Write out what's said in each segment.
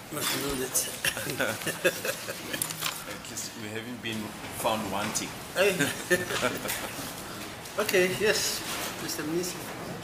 Not know that. At least we haven't been found wanting. Okay, yes, Mr. Minister.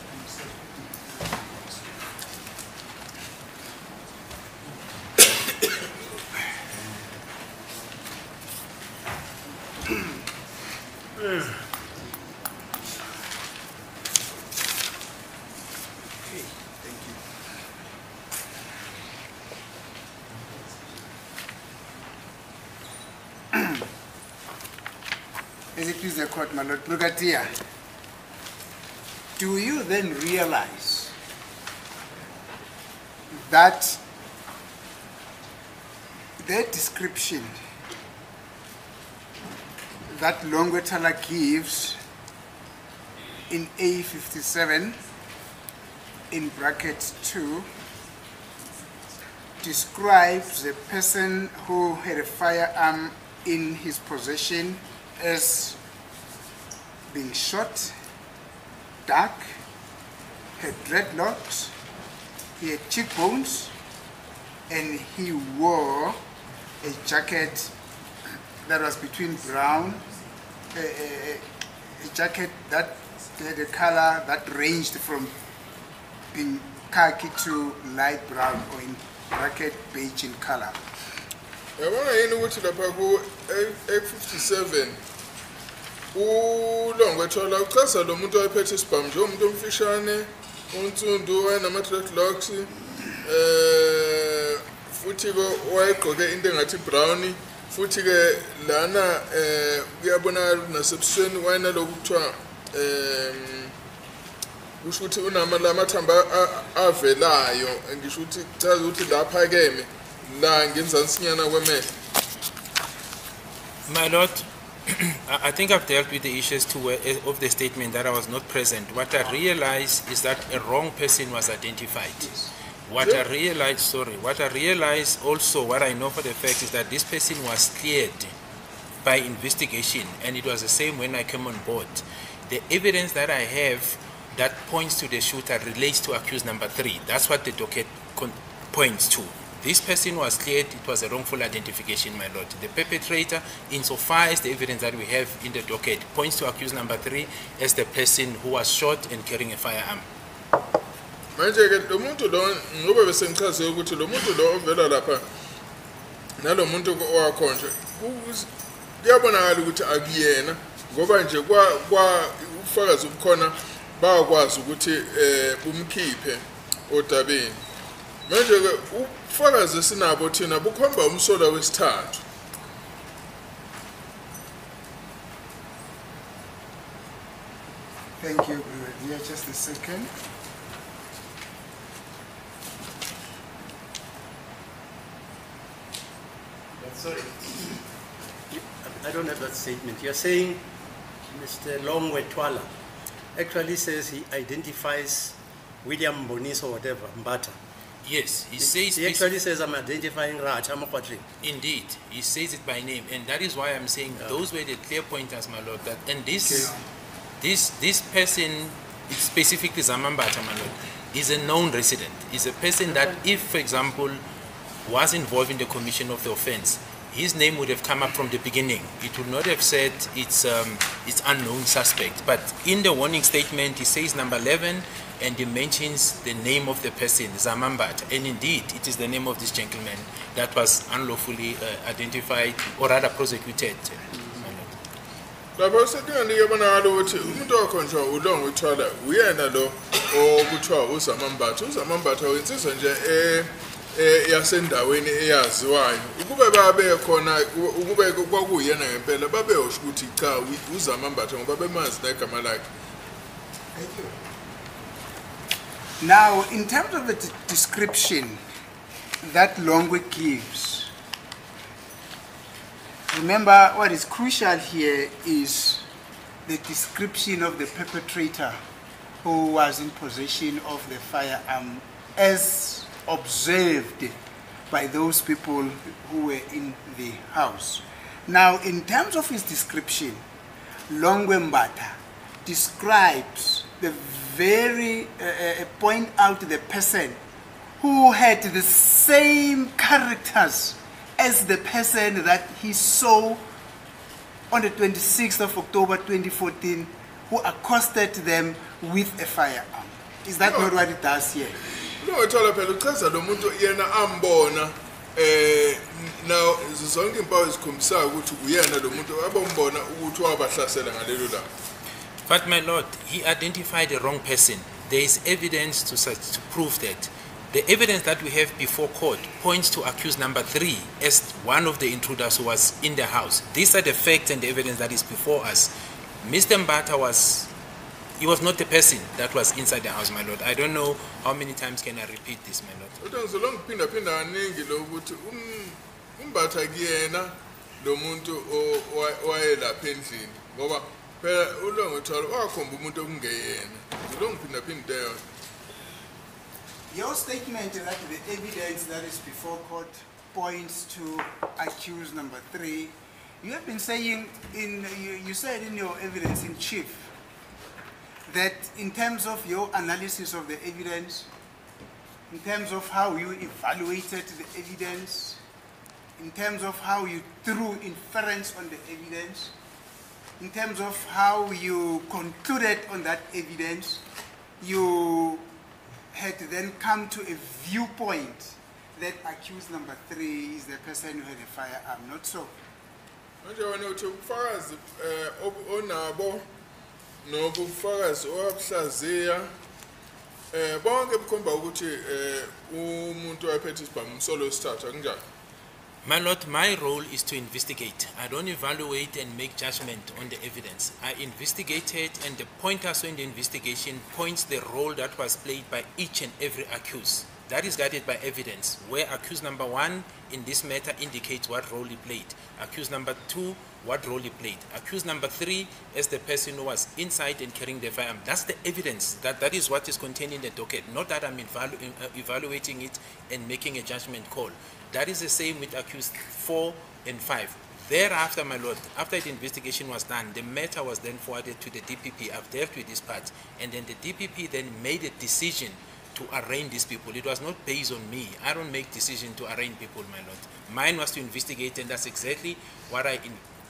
As it is the court, my Lord Brigadier, do you then realize that the description that Longwetala gives in A57 in bracket 2 describes the person who had a firearm in his possession as being shot, dark, had dreadlocks, he had cheekbones, and he wore a jacket that was between brown, a jacket that had a color that ranged from being khaki to light brown, or in bracket beige in color. Yabona yini ukuthi lapha ku A57 uLongwethala uchaza lo muntu oyephethe isibhamu njengomuntu omfishane unsundu wayinama dreadlocks futhi ke wayegqoke into engathi brown futhi ke lana kuyabonakala nasebusweni wayinalokhu kuthiwa kusho ukuthi unama lamathamba avelayo ngisho ukuthi chaza ukuthi lapha keme la ngenzansinyana kwemehlo. My Lord, I think I've dealt with the issues of the statement that I was not present. What I realized is that a wrong person was identified. What I realized also, what I know for the fact is that this person was cleared by investigation, and it was the same when I came on board. The evidence that I have that points to the shooter relates to accused number 3. That's what the docket points to. This person was cleared, it was a wrongful identification, my Lord. The perpetrator, insofar as the evidence that we have in the docket, points to accused number 3 as the person who was shot and carrying a firearm. Manje ke lo muntu lo ngoba bese ngichaze ukuthi lo muntu lo ovela lapha nalo muntu owakhonje kuyabonakala ukuthi akuyena ngoba nje kwa ufakazi ubukhona bakwazi ukuthi bumkhiphe odabeni. Manje ke ufakazi esinabo thina bukhomba umsola wesithathu. Thank you, Brigadier. Just a second. Sorry, I don't have that statement. You're saying Mr. Longwethala actually says he identifies William Bonis or whatever, Mbata. Yes, he actually says I'm identifying Raj Amakwatri. Indeed, he says it by name, and that is why I'm saying those were the clear pointers, my Lord. That and this person, specifically Zamambata, my Lord, is a known resident. Is a person that, if, for example, was involved in the commission of the offense, his name would have come up from the beginning. It would not have said it's unknown suspect. But in the warning statement, he says number 11, and he mentions the name of the person, Zamambat. And indeed, it is the name of this gentleman that was unlawfully identified, or rather prosecuted. Lapho sekuyani yabonakala ukuthi umuntu okhonjwa uLongwethala uyena lo okuthiwa uZamambatha. uZamambatha wensizwa nje yasendaweni eyaziwayo. Ukube babe khona ukube kwakuyena ngempela babeyosho ukuthi cha uZamambatha ngoba bemazi negama lakhe. Thank you. Now, in terms of the description that Longwe gives, remember what is crucial here is the description of the perpetrator who was in possession of the firearm as observed by those people who were in the house. Now, in terms of his description, Longwe Mbata describes the very point out the person who had the same characters as the person that he saw on the 26th of October 2014, who accosted them with a firearm. Is that not what it does here? No, Twala phela uchaza lo muntu yena ambona now zonke impawu ezikhombisa ukuthi uyena lo muntu abombona ukuthi wabahlasela ngalelo langa. But my lord, he identified the wrong person. There is evidence to prove that. The evidence that we have before court points to accused number 3 as one of the intruders who was in the house. These are the facts and the evidence that is before us. Mr. Mbata was not the person that was inside the house, my lord. I don't know how many times can I repeat this, my lord. Utangizolonga kuphinda kaningi lo ukuthi uMbatha kuyena lo muntu wayelapha endlini ngoba phela uLongwethwala wakhomba umuntu okungeyena. Ngizolonga kuphinda leyo. Your statement that the evidence that is before court points to accused number 3, you have been saying you said in your evidence in chief that in terms of your analysis of the evidence, in terms of how you evaluated the evidence, in terms of how you drew inference on the evidence, in terms of how you concluded on that evidence, you had then come to a viewpoint that accused number 3 is the person who had a firearm, not so. Manje wena uthi ubufakazi onabo nobufakazi owabuhlaziya bonke bukhomba ukuthi umuntu wayephethe isibhamu umsolo wesithathu akunjani? My lord, my role is to investigate. I don't evaluate and make judgment on the evidence. I investigated, and the pointers in the investigation points the role that was played by each and every accused. That is guided by evidence, where accused number 1 in this matter indicates what role he played. Accused number 2, what role he played. Accused number 3 as the person who was inside and carrying the firearm. That's the evidence. That is what is contained in the docket. Not that I'm evaluating it and making a judgment call. That is the same with accused 4 and 5. Thereafter, my lord, after the investigation was done, the matter was then forwarded to the DPP. I've dealt with this part. And then the DPP then made a decision to arraign these people. It was not based on me. I don't make decision to arraign people, my lord. Mine was to investigate, and that's exactly what I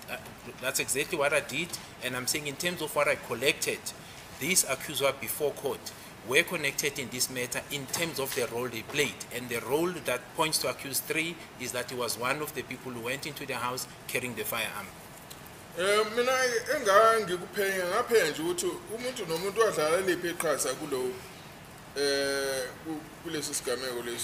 did. And I'm saying in terms of what I collected, these accused were before court were connected in this matter in terms of the role they played. And the role that points to accused 3 is that he was one of the people who went into the house carrying the firearm. Mina engangikuphenya ngaphenje ukuthi umuntu nomuntu wadlala lephi eqhaza kulo kulesi sigameko lesi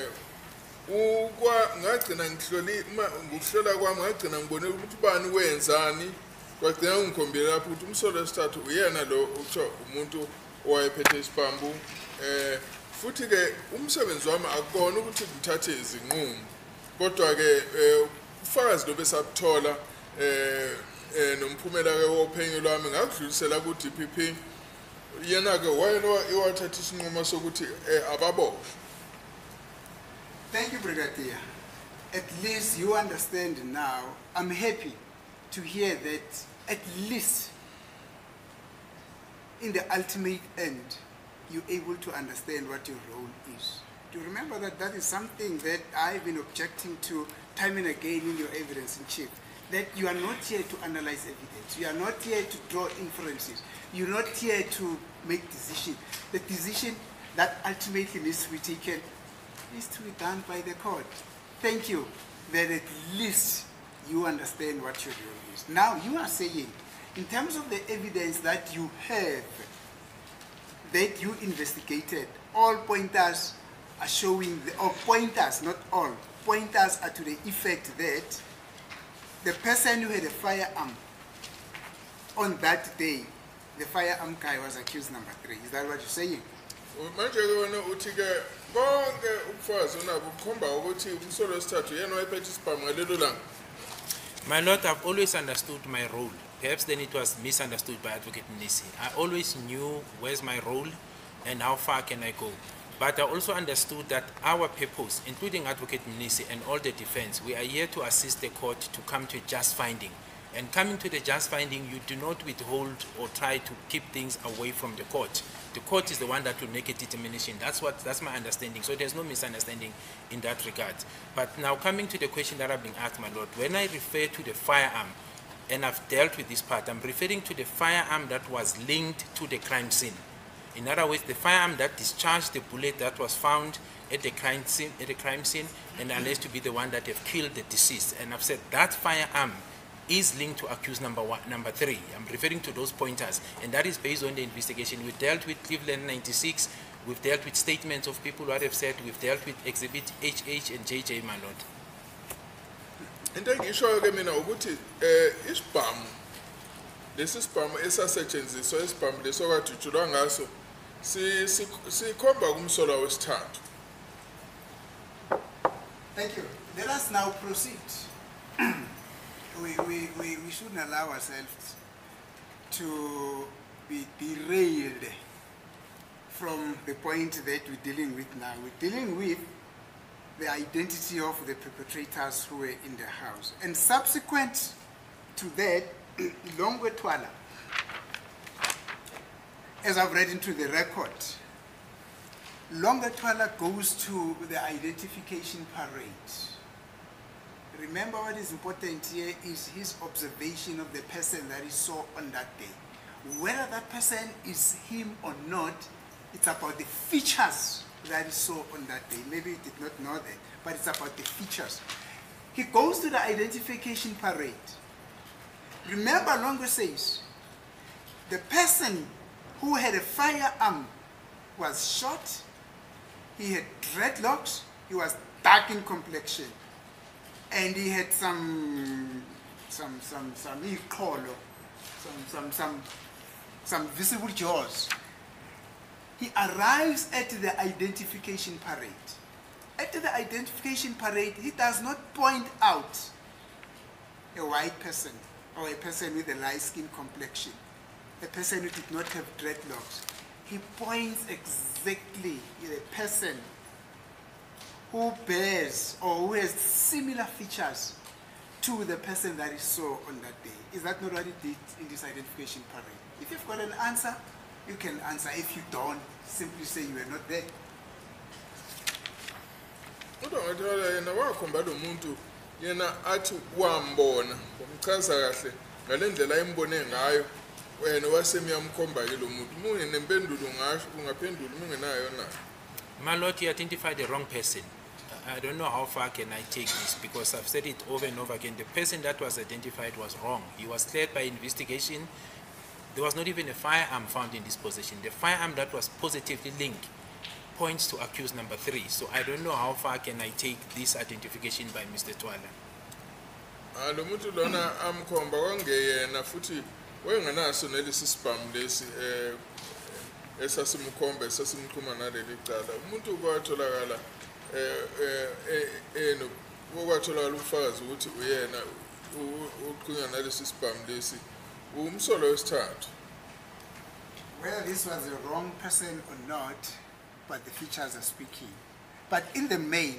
ngagcina ngokuhlola kwami ngagcina ngibone ukuthi ubani wenzani kwagcina ngikhombela lapho ukuthi umsolo wesithathu uyena lo ukusho umuntu owayephethe isibhamu futhi ke umsebenzi wami akukona ukuthi ngithathe izinqumo kodwa ke ufakazi lo besabuthola nomphumela ke wophenyo lwami ngakudlulisela ku DPP yena ke wayena ewathatha isinqumo sokuthi ababo. Thank you, Brigadier. At least you understand now. I'm happy to hear that at least in the ultimate end, you're able to understand what your role is. Do you remember that is something that I've been objecting to time and again in your evidence in chief, that you are not here to analyze evidence. You are not here to draw inferences. You're not here to make decisions. The decision that ultimately needs to be taken is to be done by the court. Thank you that at least you understand what your role is. Now you are saying, in terms of the evidence that you have, that you investigated, all pointers are showing, or pointers, not all, pointers are to the effect that the person who had a firearm on that day, the firearm guy was accused number 3. Is that what you're saying? Manje wena uthi ke bonke ubufakazi onabo bukhomba ukuthi umsolo wesithathu yena wayephethe isibhamu ngalelo langa. My lord, I've always understood my role. Perhaps then it was misunderstood by Advocate Mnisi. I always knew where's my role and how far can I go. But I also understood that our purpose, including Advocate Mnisi and all the defense, we are here to assist the court to come to a just finding. And coming to the just finding, you do not withhold or try to keep things away from the court. The court is the one that will make a determination. That's my understanding. So there's no misunderstanding in that regard. But now coming to the question that I've been asked, my lord, when I refer to the firearm, and I've dealt with this part, I'm referring to the firearm that was linked to the crime scene. In other words, the firearm that discharged the bullet that was found at the crime scene, and alleged to be the one that have killed the deceased. And I've said that firearm is linked to accused number 3. I'm referring to those pointers, and that is based on the investigation. We've dealt with Cleveland 96, we've dealt with statements of people who have said, we've dealt with exhibit HH and JJ, my lord. Into engishoyo ke mina ukuthi isibhamu lesi sibhamu esasetshenziswa isibhamu leso kadutshulwa ngaso sikhomba kumsolwa wesithathu. Thank you. Let us now proceed. We shouldn't allow ourselves to be derailed from the point that we're dealing with now. We're dealing with the identity of the perpetrators who were in the house. And subsequent to that, Longwe Twala, as I've read into the record, Longwe Twala goes to the identification parade. Remember, what is important here is his observation of the person that he saw on that day. Whether that person is him or not, it's about the features that he saw on that day. Maybe he did not know that, but it's about the features. He goes to the identification parade. Remember, Longwe says, the person who had a firearm was shot, he had dreadlocks, he was dark in complexion, and he had some visible jaws. He arrives at the identification parade. At the identification parade, he does not point out a white person or a person with a light skin complexion, a person who did not have dreadlocks. He points exactly the person who bears or who has similar features to the person that he saw on that day. Is that not what he did in this identification parade? If you've got an answer, you can answer. If you don't, simply say you were not there. Kodwa ngathola yena wakhomba lo muntu yena athi wambona umchaza kahle ngalendlela ayembone ngayo wena wasemyamkhomba ke lo muntu munye nempendulo ngasho ungaphendula mungenayo na. My lord, you identified the wrong person. I don't know how far can I take this, because I've said it over and over again. The person that was identified was wrong. He was cleared by investigation. There was not even a firearm found in this possession. The firearm that was positively linked points to accused number 3. So I don't know how far can I take this identification by Mr. Twala. Lo muntu lona amkhomba kwangeyena futhi wayengenaso nelesi sibhamu lesi esasimkhomba esasimqhuma naleli cala. Umuntu kwatholakala kwatholakala ubufakazi ukuthi uyena uqhunywa nalesi sibhamu lesi umsolwa wesithathu. Whether this was the wrong person or not, but the features are speaking. But in the main,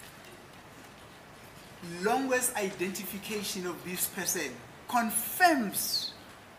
Longwe's identification of this person confirms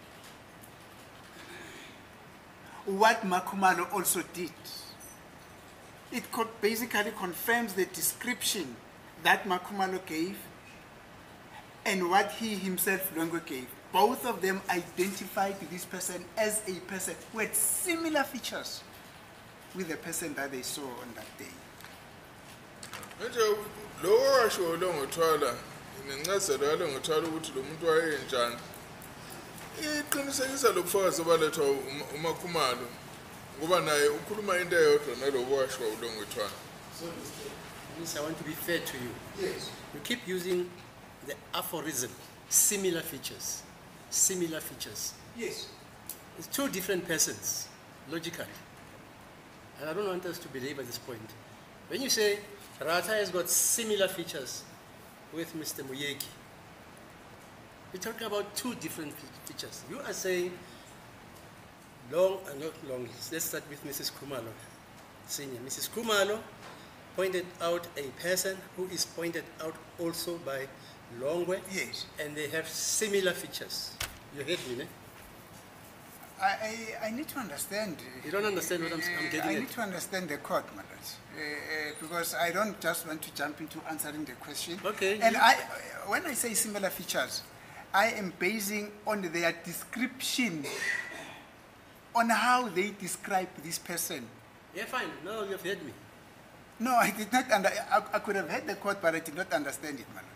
what Makhumalo also did. It basically confirms the description that Makhumalo gave and what he himself, Longwe, gave. Both of them identified this person as a person who had similar features with the person that they saw on that day. Manje lo washo lo ngothwala nencazelo yalo ngothwala ukuthi lo muntu wayenjani. Iqinisekisa lobufakazi obalethwa uMakhumalo ngoba naye ukhuluma into eyodwa nalobo washo lo ngothwala. So, Mr. I want to be fair to you. Yes. You keep using the aphorism, similar features. Similar features. Yes. It's two different persons, logically. And I don't want us to believe at this point. When you say Rata has got similar features with Mr. Muyeki, we're talking about two different features. You are saying not long, let's start with Mrs. Khumalo, Senior. Mrs. Khumalo pointed out a person who is pointed out also by Longwe. Yes. And they have similar features. You heard me, ne? I need to understand. You don't understand what I'm getting I at? need to understand the court, my lord, because I don't just want to jump into answering the question. Okay. And when I say similar features, I am basing on their description, on how they describe this person. Yeah, fine. Now you've heard me. No, I did not. I could have heard the court, but I did not understand it, my lord.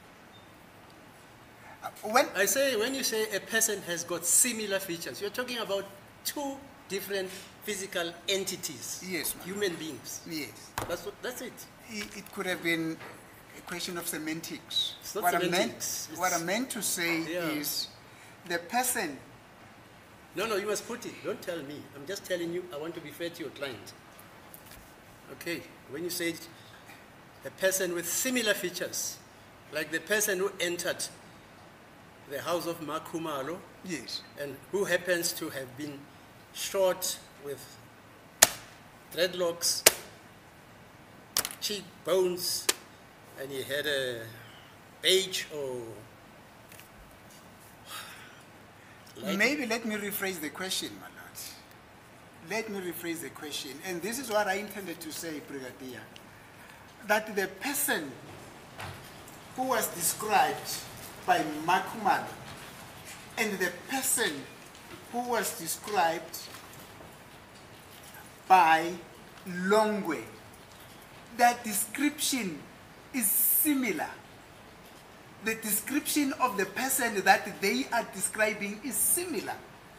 When you say a person has got similar features, you're talking about two different physical entities. Yes, ma'am. Human beings. Yes. That's it. It could have been a question of semantics. It's not What semantics. what I meant to say Yeah. is the person. No, you must put it. Don't tell me. I'm just telling you, I want to be fair to your client. Okay, when you say a person with similar features, like the person who entered the house of Mark Khumalo, Yes. and who happens to have been short with dreadlocks, cheekbones, and he had a beige or... Maybe let me rephrase the question, my lord. Let me rephrase the question. And this is what I intended to say, Brigadier. That the person who was described by Mark Khumalo and the person who was described by Longwe, that description is similar. The description of the person that they are describing is similar.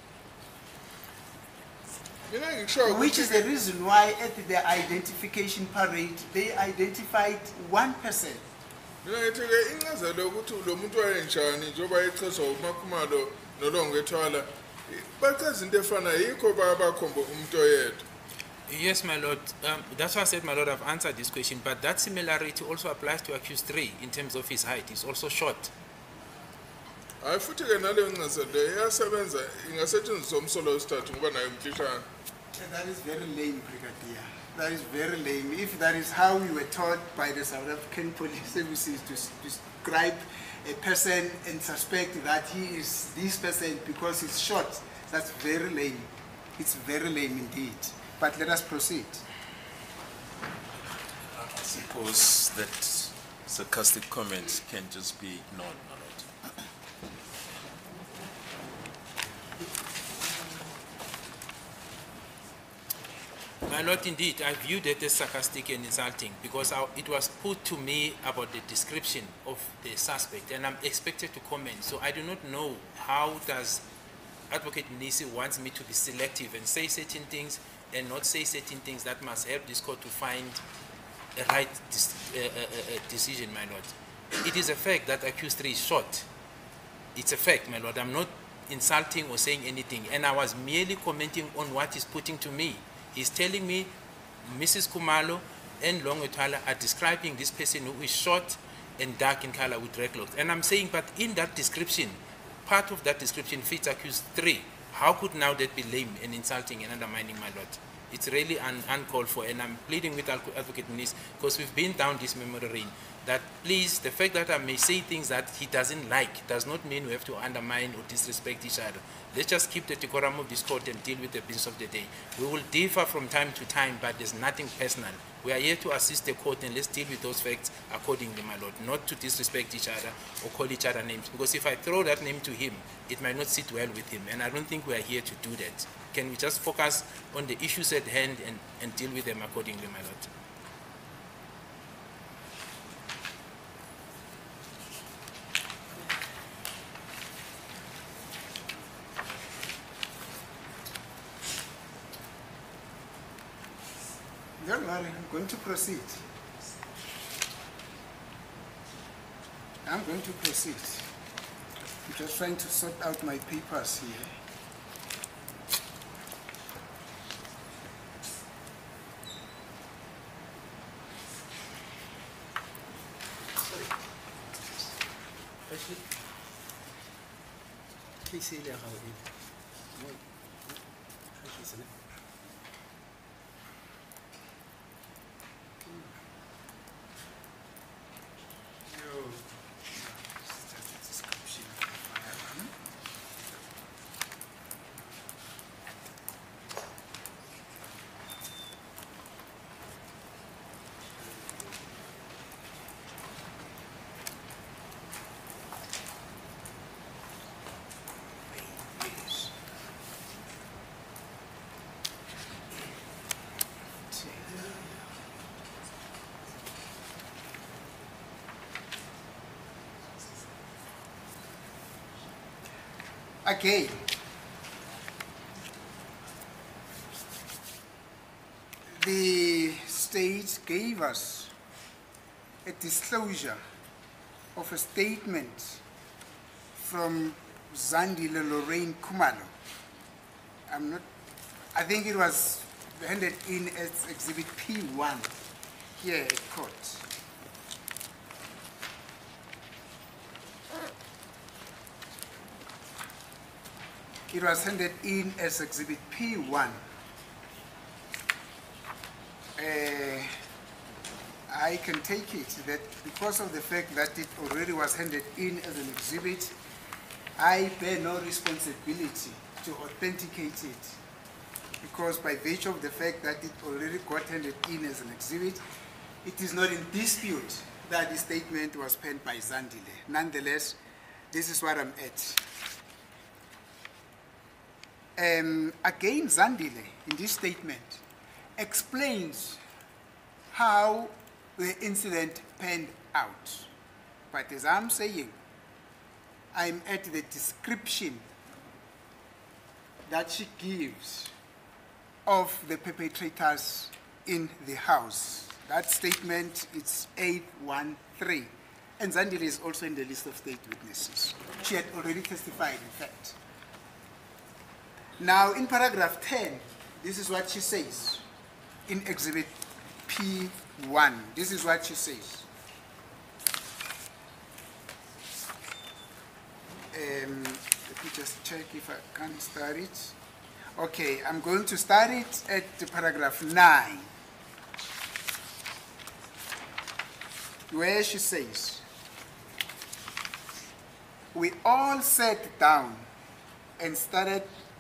Which is the reason why at the identification parade, they identified one person. Mina ngithike incazelo ukuthi lo muntu wayenjani njengoba echazwa uMakhumalo noLongwe Thwala bachaza into efana yikho bakhomba umuntu oyedwa. Yes, my lord. That's why I said, my lord, I've answered this question. But that similarity also applies to accused 3 in terms of his height. He's also short. Hayi futhi ke naleyo incazelo iyasebenza ingasetshenziswa umsolo wesithathu ngoba nayo umfishane. That is very lame, Brigadier. That is very lame. If that is how we were taught by the South African Police Services to describe a person and suspect that he is this person because he's short, that's very lame. It's very lame indeed. But let us proceed. I suppose that sarcastic comments can just be ignored, my lord. My lord, indeed, I viewed it as sarcastic and insulting because it was put to me about the description of the suspect, and I'm expected to comment. So I do not know how does Advocate Mnisi wants me to be selective and say certain things and not say certain things that must help this court to find a right decision, my lord. It is a fact that accused 3 is short. It's a fact, my lord. I'm not insulting or saying anything, and I was merely commenting on what he's putting to me. He's telling me Mrs. Khumalo and Longwe Thwala are describing this person who is short and dark in color with dreadlocks. And I'm saying, but in that description, part of that description fits accused 3. How could now that be lame and insulting and undermining, my lord? It's really uncalled for, and I'm pleading with Advocate Mnisi because we've been down this memory lane that please, the fact that I may say things that he doesn't like does not mean we have to undermine or disrespect each other. Let's just keep the decorum of this court and deal with the business of the day. We will differ from time to time, but there's nothing personal. We are here to assist the court, and let's deal with those facts accordingly, my lord, not to disrespect each other or call each other names. Because if I throw that name to him, it might not sit well with him, and I don't think we are here to do that. Can we just focus on the issues at hand and deal with them accordingly, my lord? Don't worry, I'm going to proceed. I'm going to proceed. I'm just trying to sort out my papers here. Actually, please say how it is. Again, the state gave us a disclosure of a statement from Zandile Lorraine Kumalo. I think it was handed in as Exhibit P1 here at court. It was handed in as Exhibit P1. I can take it that because of the fact that it already was handed in as an exhibit, I bear no responsibility to authenticate it, because by virtue of the fact that it already got handed in as an exhibit, it is not in dispute that the statement was penned by Zandile. Nonetheless, this is what I'm at. Again, Zandile, in this statement, explains how the incident panned out. But as I'm saying, I'm at the description that she gives of the perpetrators in the house. That statement, it's 813. And Zandile is also in the list of state witnesses. She had already testified, in fact. Now, in paragraph 10, this is what she says in Exhibit P1. This is what she says. Let me just check if I can start it. Okay, I'm going to start it at the paragraph 9, where she says, "We all sat down and started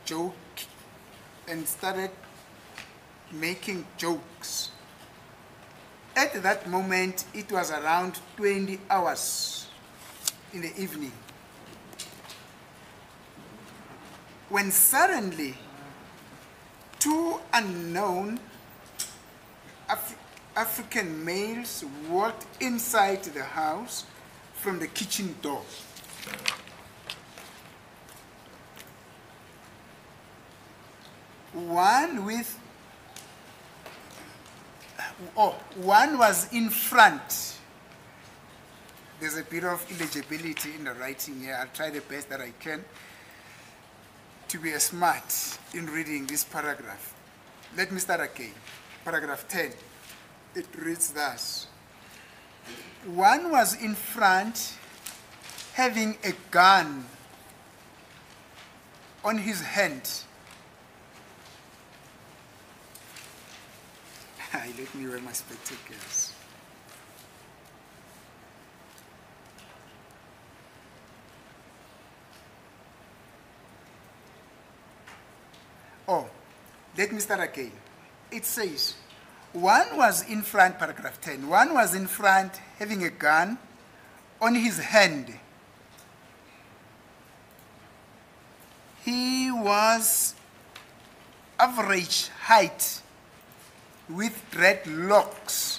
making jokes. At that moment, it was around 20 hours in the evening, when suddenly two unknown African males walked inside the house from the kitchen door. One was in front." There's a bit of illegibility in the writing here. I'll try the best that I can to be smart in reading this paragraph. Let me start again. Paragraph 10. It reads thus: "One was in front, having a gun on his hand." Let me wear my spectacles. Oh, let me start again. It says, one was in front, paragraph 10, one was in front having a gun on his hand. He was average height, with dreadlocks,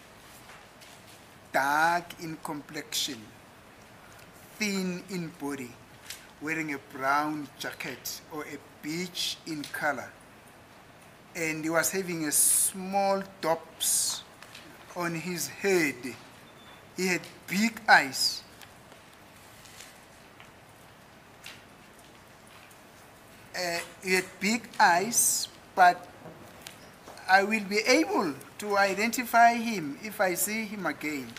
dark in complexion, thin in body, wearing a brown jacket or a beige in color. And he was having a small dops on his head. He had big eyes. But I will be able to identify him if I see him again.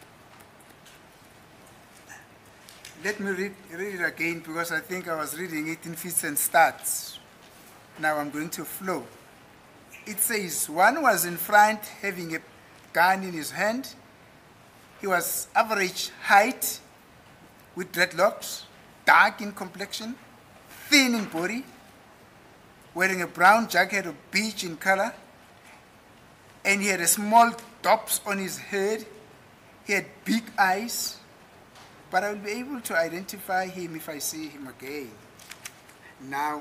Let me read it again, because I think I was reading it in fits and starts. Now I'm going to flow. It says, one was in front having a gun in his hand. He was average height with dreadlocks, dark in complexion, thin in body, wearing a brown jacket of beige in color, and he had a small dops on his head. He had big eyes, but I will be able to identify him if I see him again. Now,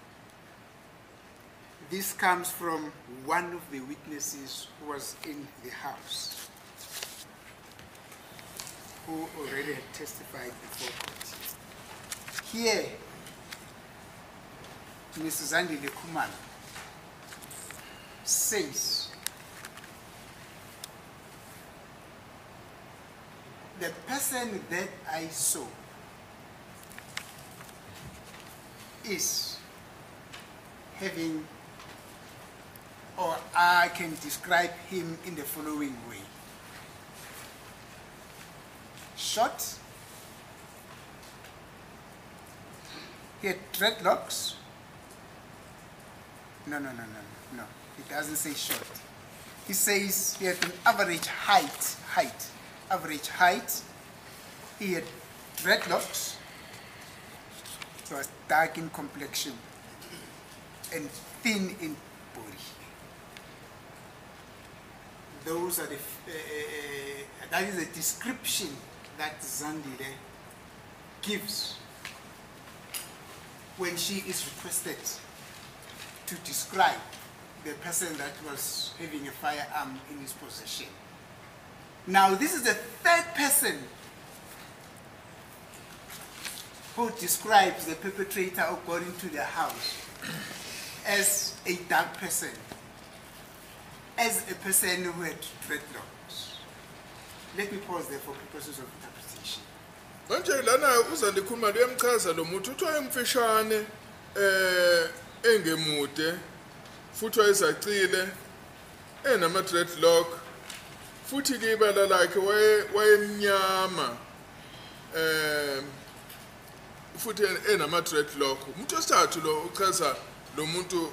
this comes from one of the witnesses who was in the house, who already had testified before court. Here, Mrs. Zandile Khumalo says the person that I saw is having, or I can describe him in the following way. Short, he had dreadlocks. No, it doesn't say short. He says he had an average average height. He had dreadlocks. He was dark in complexion and thin in body. Those are that is the description that Zandile gives when she is requested to describe the person that was having a firearm in his possession. Now, this is the third person who describes the perpetrator of going to the house as a dark person, as a person who had dreadlocks. Let me pause there for purposes of interpretation. Manje lana uZandile Khumalo uyamchaza lo muntu uthi wayemfishane engemude futhi wayezacile enama dreadlock futhi ke ibala lakhe wayemnyama futhi enama dreadlock. Umuntu osithathu lo uchaza lo muntu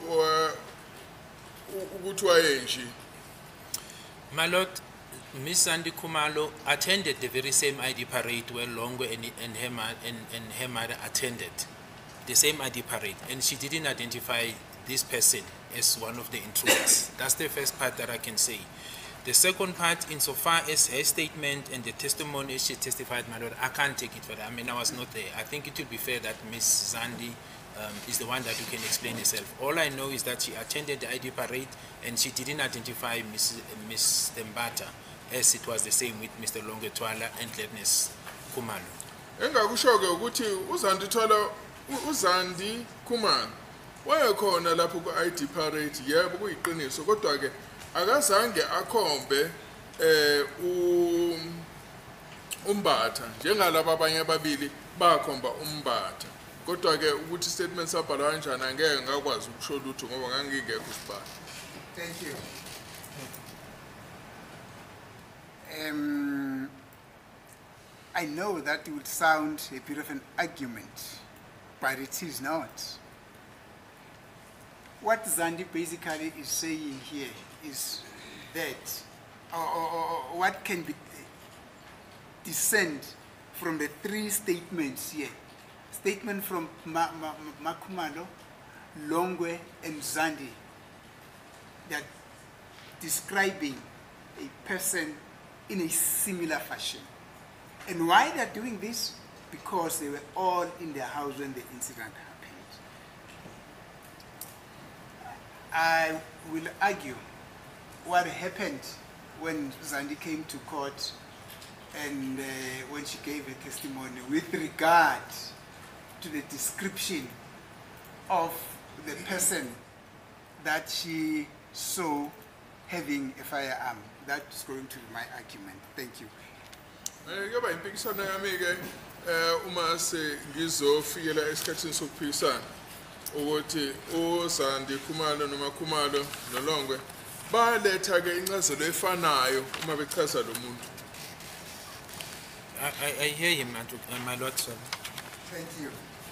ukuthi wayenje. My Lord, Miss Zandile Khumalo attended the very same ID parade where Longwe and her mother attended the same ID parade, and she didn't identify this person as one of the intruders. That's the first part that I can say. The second part, insofar as her statement and the testimony she testified, my Lord, I can't take it further. I mean, I was not there. I think it would be fair that Miss Zandile is the one that you can explain herself. All I know is that she attended the ID parade and she didn't identify Miss Mbata, as it was the same with Mr. Longwe Twala and Gladness Khumalo. Engakusho-ke ukuthi uZandile Khumalo wayekhona lapho ku-ID parade, yebo kuyiqiniso, kodwa-ke akazange akhombe umbatha njengalabo abanye ababili bakhomba umbatha. Kodwa-ke ukuthi statement sabhalwa kanjani angeke ngakwazi ukusho lutho ngoba ngangingekho isibhala. Thank you. I know that it would sound a bit of an argument, but it is not. What Zandile basically is saying here is that, or what can be discerned from the three statements here. Statement from Khumalo, Longwe, and Zandile, that describing a person in a similar fashion. And why they're doing this? Because they were all in their house when the incident happened. I will argue what happened when Zandile came to court and when she gave a testimony with regard to the description of the person that she saw having a firearm. That's going to be my argument. Thank you. Kuyoba impikisano yami-ke uma sengizofikela esikhathini sokuphikisana ukuthi uZandile Khumalo noma Khumalo noLongwe baletha-ke incazelo efanayo uma bechaza lo muntu. I hear him, my Lord, sir. Thank you.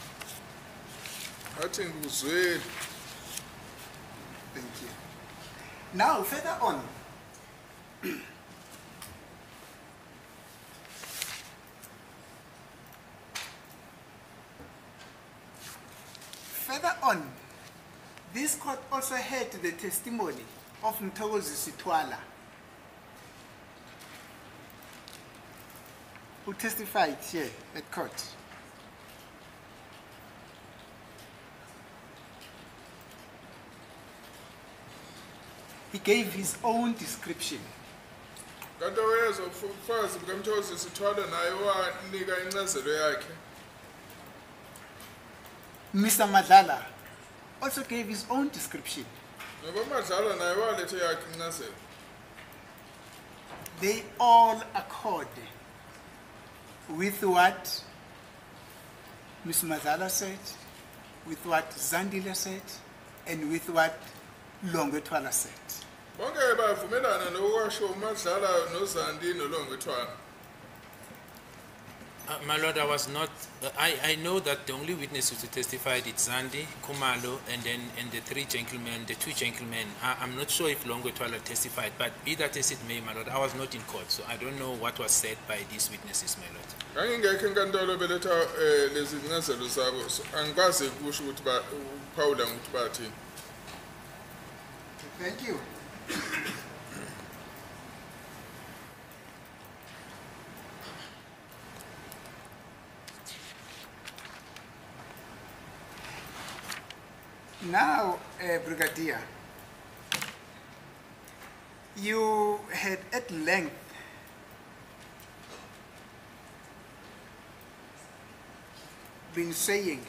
Athi ngikuzwile. Thank you. Now, further on, this court also heard the testimony of Mthokozi Sithwala, who testified here at court. He gave his own description. Kanti wayezwa umfazi mkaMthokozi Sithwala naye wanika incazelo yakhe. Mr. Madlala also gave his own description. ngoba Madlala naye walethe yakhe incazelo. They all accord with what Ms. Madlala said, with what Zandile said, and with what Longwetwala said. Bonke bavumelana nokwasho uMadlala noZandi noLongwetwala. My Lord, I was not. I know that the only witnesses who testified is Zandi, Kumalo, and the two gentlemen. I'm not sure if Longwetwala testified, but be that as it may, my Lord, I was not in court, so I don't know what was said by these witnesses, my Lord. Ngangingekho enkantolo beletha lezi ncazelo zabo. Angikwazi ukusho ukuthi Paula ukuthi bathini. Thank you. Now, Brigadier, you had at length been saying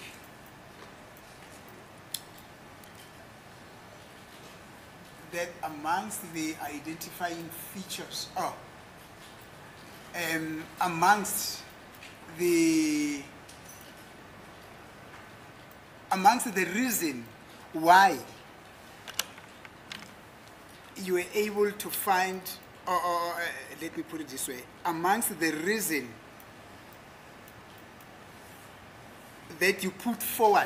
that amongst the identifying features, amongst the reason why you were able to find, let me put it this way, amongst the reason that you put forward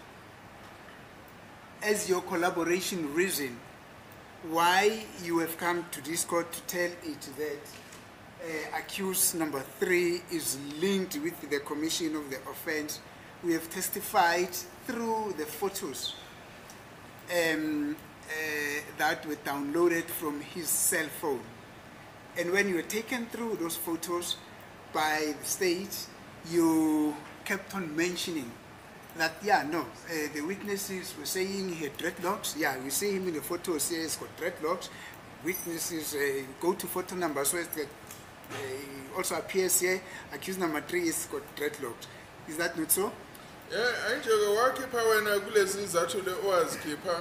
as your collaboration reason why you have come to this court to tell it that accused number 3 is linked with the commission of the offense. We have testified through the photos that were downloaded from his cell phone. And when you were taken through those photos by the state, you kept on mentioning that, the witnesses were saying he had dreadlocks. Yeah, we see him in the photo, say he's got dreadlocks. Witnesses go to photo number, so it also appears here, accused number 3 is got dreadlocks. Is that not so? Yeah, njengoba wakhipha wena kulezi izathu le owazikipha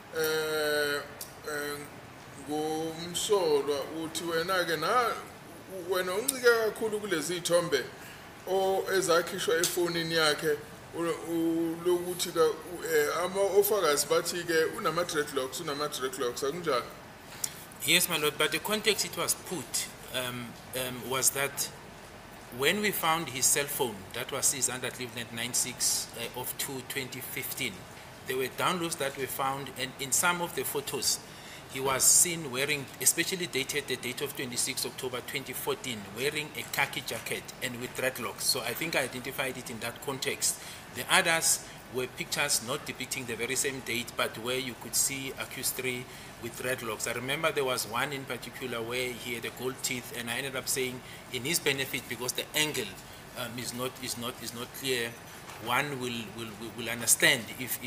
ngomsolwa uthi wena ke na wena uncike kakhulu kulezi ithombe ezakhishwa efonini yakhe lokuthi ama ofakazi bathi ke unama dreadlocks akunjalo. Yes, my Lord, but the context it was put was that when we found his cell phone, that was seized under Lieutenant 96 of 2015, there were downloads that were found, and in some of the photos, he was seen wearing, especially dated the date of 26 October 2014, wearing a khaki jacket and with dreadlocks. So I think I identified it in that context. The others were pictures not depicting the very same date, but where you could see accused 3 with dreadlocks. I remember there was one in particular where he had a gold teeth, and I ended up saying, in his benefit, because the angle is not clear, one will understand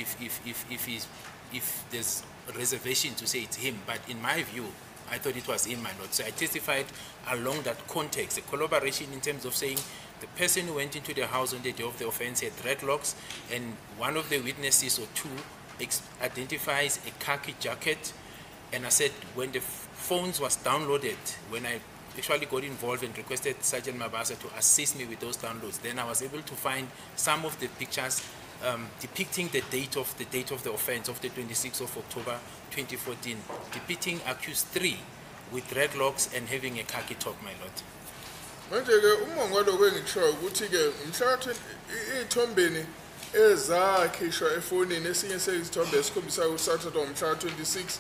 if there's reservation to say it's him. But in my view, I thought it was him, my Lord. So I testified along that context, a collaboration in terms of saying the person who went into the house on the day of the offense had dreadlocks, and one of the witnesses or two identifies a khaki jacket. And I said, when the phones was downloaded, when I actually got involved and requested Sergeant Mabasa to assist me with those downloads, then I was able to find some of the pictures depicting the date of the offense of the 26th of October 2014, depicting accused 3 with dreadlocks and having a khaki top, my Lord. Manje ke umongo lokho engikushaya ukuthi ke mhla ithombeni ezakhishwa efonini esinye sezithombe esikhombisa uSaturday umhla 26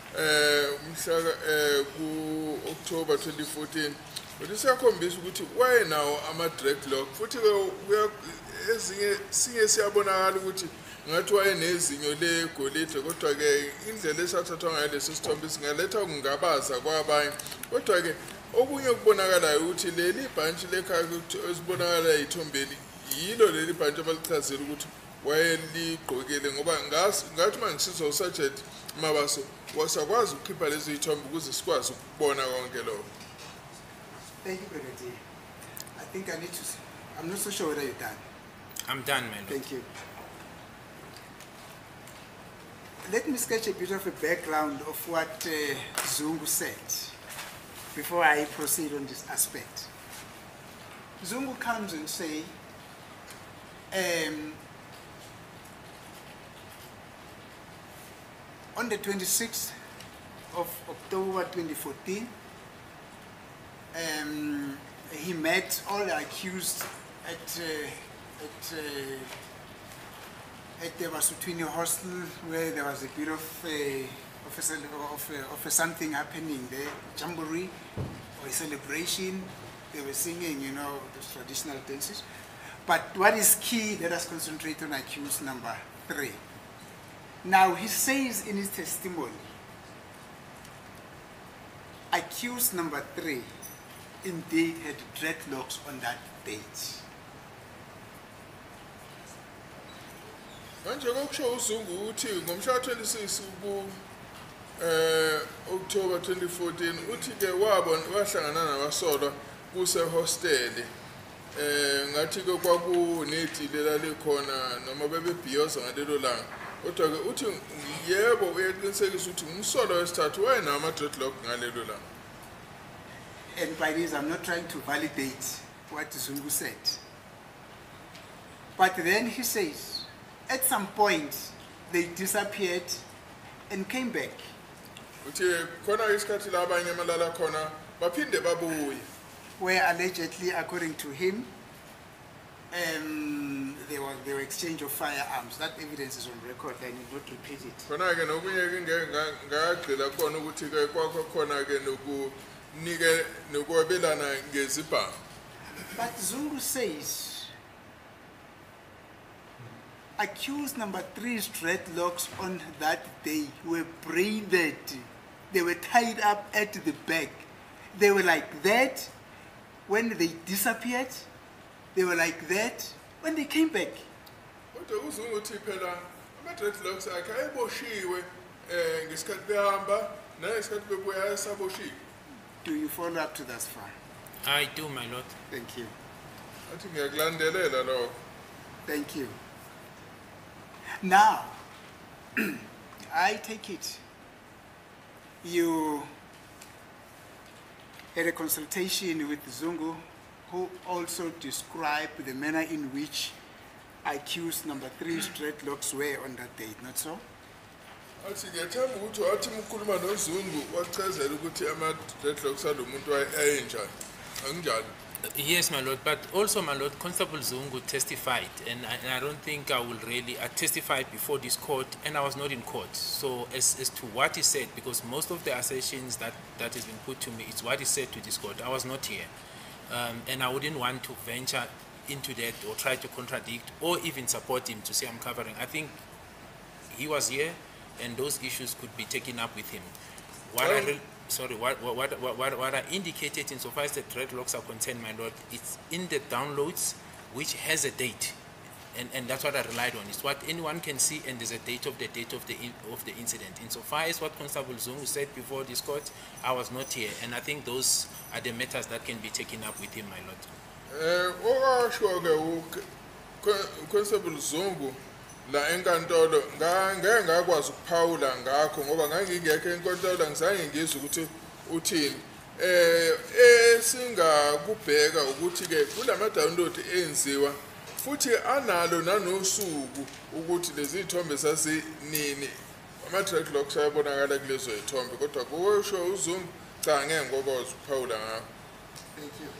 mhla ku October 2014 ukuthi siyakhombisa ukuthi wayenawo ama dreadlock futhi ke ezinye sinye siyabonakala ukuthi ngathi wayenezinyo legolide, kodwa ke indlela esathathwa ngayo lesi sithombe singaletha ukungabaza kwabanye. Kodwa ke okunye ukubonakalayo ukuthi leli bhantshi lekhaya esibonakala ithombeni yilo leli bhantshi abalichazela ukuthi wayeligqokele, ngoba ngathi mangisizwa uSergeant Mabaso wasakwazi ukukhipha lezi ithombe ukuze sikwazi ukubona konke lokho. Thank you, Brigadier. I think I need to. I'm not so sure whether you're done. I'm done, my Lord. Thank you. let me sketch a bit of a background of what Zungu said before I proceed on this aspect. Zungu comes and say, on the 26th of October 2014, he met all the accused at the Wasutwini hostel, where there was a bit of something happening there, jamboree or a celebration. They were singing, you know, those traditional dances. But what is key, let us concentrate on accused number 3. Now, he says in his testimony, accused number 3 indeed had dreadlocks on that date. Manje kokusho uZungu uthi ngomhla 26 October 2014 uthi ke wahlangana nabasolwa kuse hostel ngathi ke kwakunedile lalikhona noma bebebhiyoza ngalelo langa kodwa ke uthi yebo uyaqiniseka ukuthi umsolwa wesithathu wayenama dreadlock ngalelo langa. And by this I'm not trying to validate what Zungu said, but then he says at some point they disappeared and came back. Uthi khona isikhathi labanye emalala khona baphinde babuye. Where allegedly, according to him, there were exchange of firearms. That evidence is on record. I need not repeat it. Khona ke nokunye ke ngagcila khona ukuthi ke kwakho khona ke nokwabelana ngezibhamu. But Zungu says accused number 3's dreadlocks on that day were braided. They were tied up at the back. They were like that when they disappeared. They were like that when they came back. Kodwa uZungu uthi phela ama-dreadlocks akhe ayeboshiwe ngesikhathi behamba nangesikhathi bebuya ayesaboshiwe. Do you follow up to that far? I do, my lord. Thank you. Athi ngiyakulandelela lokho. Thank you. Now, I take it you had a consultation with Zungu, who also described the manner in which accused number 3's dreadlocks were on that date, not so? Athi ngiyathemba ukuthi wathi ukhuluma noZungu wachazela ukuthi ama-dreadlocks alo muntu ayenjani. Anginjalo. Yes, my lord, but also, my lord, Constable Zungu testified, and I don't think I will really, I testified before this court, and I was not in court. So as to what he said, because most of the assertions that has been put to me, it's what he said to this court. I was not here, and I wouldn't want to venture into that or try to contradict or even support him to say I'm covering. I think he was here, and those issues could be taken up with him. What I indicated insofar as the dreadlocks are concerned, my lord, it's in the downloads which has a date, and that's what I relied on. It's what anyone can see, and there's a date of the incident. Insofar as what Constable Zungu said before this court, I was not here, and I think those are the matters that can be taken up with him, my lord. Constable Zungu la enkantolo ngeke ngakwazi ukuphawula ngakho ngoba ngangingekho enkantolo ngizange ngizwe ukuthi uthini singakubheka ukuthi ke kulama download enziwa futhi analo nanosuku ukuthi lezi ithombe sasinini ama-dreadlocks ayabonakala kulezo ithombe kodwa kusho uZungu cha ngeke ngokwazi ukuphawula ngakho. Thank you.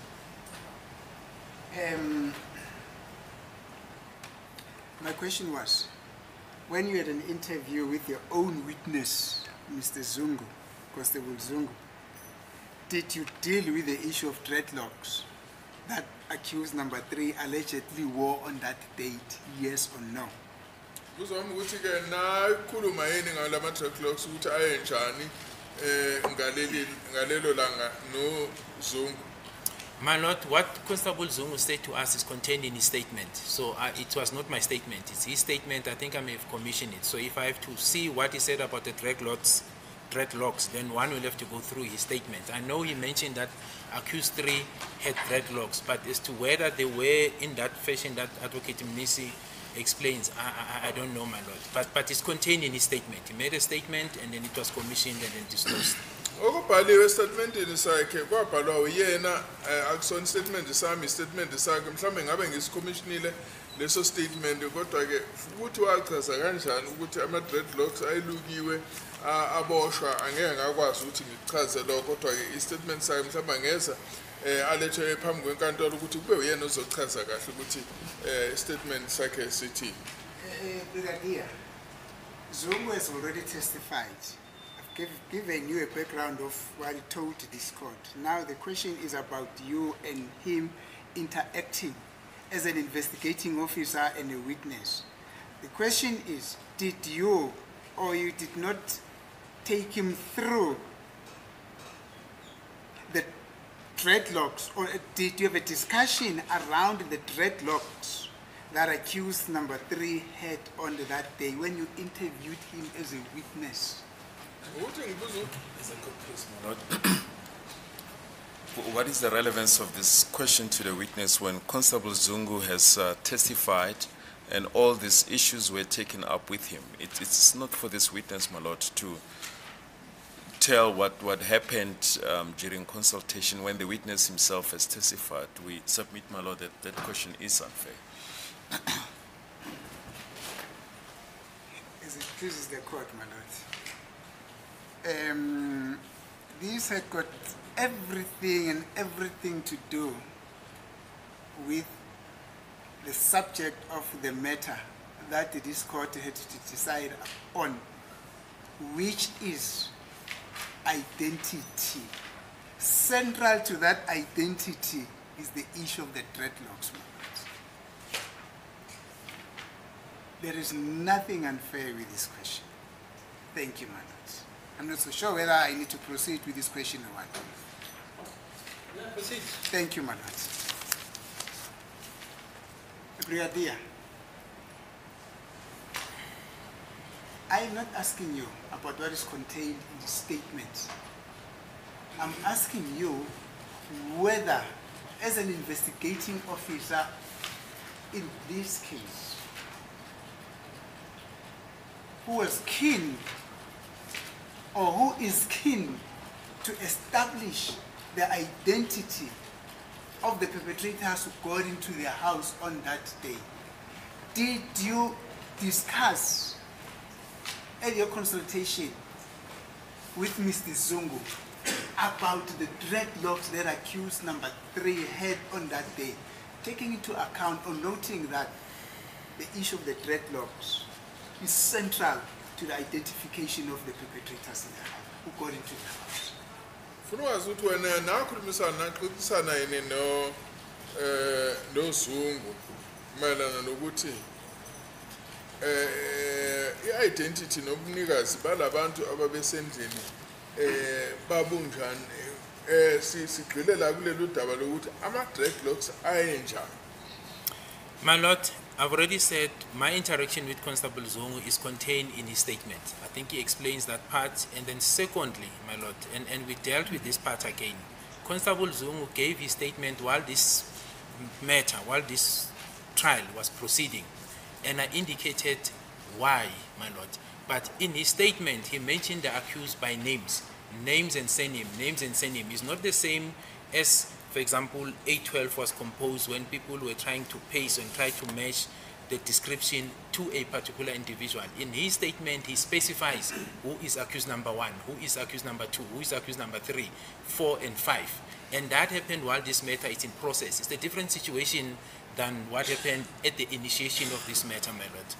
My question was, when you had an interview with your own witness, Mr. Zungu, Constable Zungu, did you deal with the issue of dreadlocks that accused number 3 allegedly wore on that date, yes or no? Kuzoma ukuthi ke nakhuluma yini ngalama dreadlocks ukuthi ayenjani ngalelo langa no Zungu. My lord, what Constable Zungu said to us is contained in his statement. So it was not my statement. It's his statement. I think I may have commissioned it. So if I have to see what he said about the dreadlocks, then one will have to go through his statement. I know he mentioned that accused 3 had dreadlocks, but as to whether they were in that fashion that Advocate Mnisi explains. I don't know, my lord. But it's contained in his statement. He made a statement and then it was commissioned and then disclosed. okubhaliwe estatementini sakhe kwabhalwa uyena akusona statement sami statement sakhe mhlawumbe ngabe ngisikhomishinile leso statement kodwa ke ukuthi wachaza kanjani ukuthi ama dreadlocks ayilukiwe aboshwa angeke ngakwazi ukuthi ngichaze lokho kodwa ke istatement sakhe mhlawumbe ngeza alethe phambi kwenkantolo ukuthi kube uyena ozochaza kahle ukuthi statement sakhe sithi. Brigadier, Zungu has already testified. I've given you a background of what he told this court. Now the question is about you and him interacting as an investigating officer and a witness. The question is, did you or you did not take him through the dreadlocks, or did you have a discussion around the dreadlocks that accused number 3 had on that day when you interviewed him as a witness? What is the relevance of this question to the witness when Constable Zungu has testified and all these issues were taken up with him? It's not for this witness, my lord, to tell what happened during consultation when the witness himself has testified. We submit, my lord, that that question is unfair. As it pleases the court, my lord. This had got everything to do with the subject of the matter that this court had to decide on, which is identity. Central to that identity is the issue of the dreadlocks, my lord. There is nothing unfair with this question. Thank you, my lord. I'm not so sure whether I need to proceed with this question or what. Yeah, proceed. Thank you, my lord. Brigadier, I'm not asking you about what is contained in the statement. I'm asking you whether, as an investigating officer in this case, who was keen or who is keen to establish the identity of the perpetrators who got into their house on that day, did you discuss at your consultation with Mr. Zungu about the dreadlocks that accused number 3 had on that day, taking into account or noting that the issue of the dreadlocks is central to the identification of the perpetrators in the house, who got into the house? Funuwazi ukuthi wena nakhulumisana yini no Zungu mayelana nokuthi i-identity nobunikazi balabantu ababesendlini babunjani sigcile la kulelo daba lokuthi ama-dreadlocks ayenjani. My lord, I've already said my interaction with Constable Zungu is contained in his statement. I think he explains that part. And then secondly, my lord, and we dealt with this part again. Constable Zungu gave his statement while this matter, while this trial was proceeding. And I indicated why, my lord. But in his statement, he mentioned the accused by names. Names and surname. Names and surname is not the same as, for example, 812 was composed when people were trying to paste and try to match the description to a particular individual. In his statement, he specifies who is accused number 1, who is accused number 2, who is accused number 3, 4, and 5. And that happened while this matter is in process. It's a different situation than what happened at the initiation of this matter, my lord.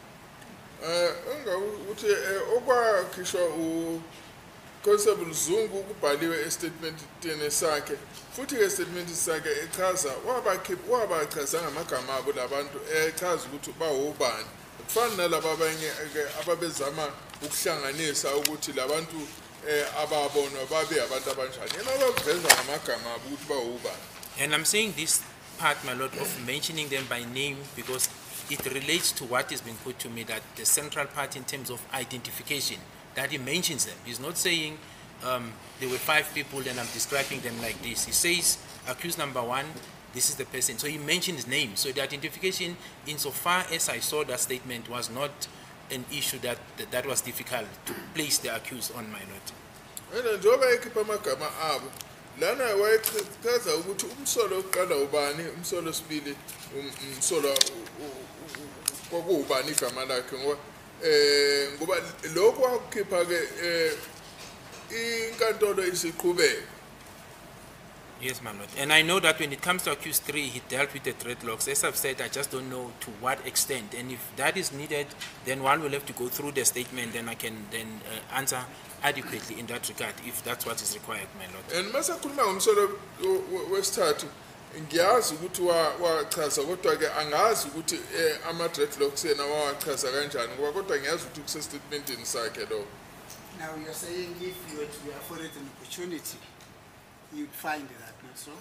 Constable Zungu kubhaliwe estatementini sakhe futhi ke statement sakhe echaza wabachaza ngamagama abo labantu echaza ukuthi bawubani kufana nalabo abanye ababezama ukuhlanganisa ukuthi labantu ababonwa babe abantu abanjani yena babeveza ngamagama abo ukuthi bawubani. And I'm saying this part, my lord, of mentioning them by name because it relates to what has been put to me, that the central part in terms of identification, that he mentions them. He's not saying there were 5 people and I'm describing them like this. He says accused number 1 this is the person. So he mentioned his name. So the identification, insofar as I saw that statement, was not an issue that was difficult to place the accused on, my lord. And njengoba ekhipha amagama abo lana wayechaza ukuthi umsolo oqala ubani umsolo osibili umsolo kwakuwubani igama lakhe ngoba lokho wakukhipha ke inkantolo isiqhubeka. Yes, my lord. And I know that when it comes to accused 3, he dealt with the dreadlocks. As I've said, I just don't know to what extent. And if that is needed, then one will have to go through the statement, then I can then answer adequately in that regard, if that's what is required, my lord. And masakhuluma ngomsolo wesithathu ngiyazi ukuthi wachaza kodwa ke angazi ukuthi ama-dreadlocks yena wawachaza kanjani ngoba kodwa ngiyazi ukuthi kusestatementini sakhe lo. Now you're saying if you were to be afforded an opportunity, you'd find that, not so?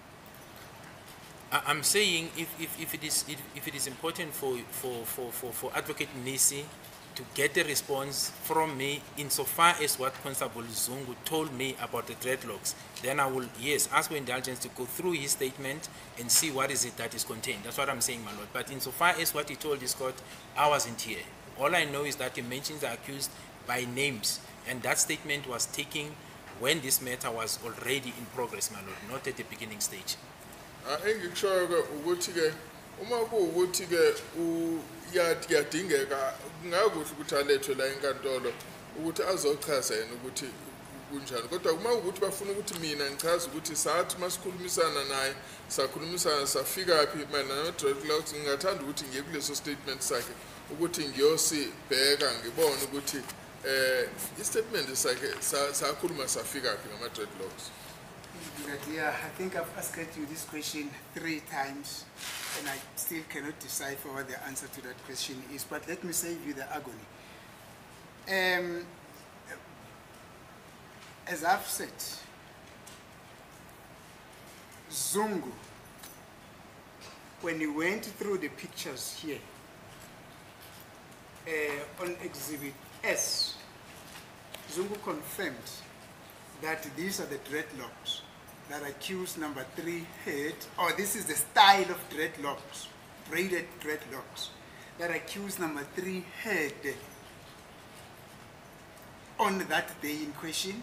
I'm saying if it is important for Advocate Nisi to get a response from me insofar as what Constable Zungu told me about the dreadlocks, then I will, yes, ask for indulgence to go through his statement and see what is it that is contained. That's what I'm saying, my lord. But insofar as what he told this court, I wasn't here. All I know is that he mentions the accused by names, and that statement was taken when this matter was already in progress, my lord, not at the beginning stage. Engikushoyo ukuthi ke uma kuwukuthi ke kuyadingeka kungakuhle ukuthi alethwe la enkantolo ukuthi azochaza yena ukuthi kunjani kodwa uma ukuthi bafuna ukuthi mina ngichaze ukuthi sathi masikhulumisana naye sakhulumisana safika phi mayelana no-dreadlocks ngingathanda ukuthi ngiye kuleso statement sakhe ukuthi ngiyosibheka ngibone ukuthi i-statement sakhe sakhuluma safika phi ngama-dreadlocks. Yeah, I think I've asked you this question 3 times and I still cannot decipher what the answer to that question is, but let me save you the agony. As I've said, Zungu, when he went through the pictures here on Exhibit S, Zungu confirmed that these are the dreadlocks that accused number 3 had, or this is the style of dreadlocks, braided dreadlocks, that accused number 3 had on that day in question.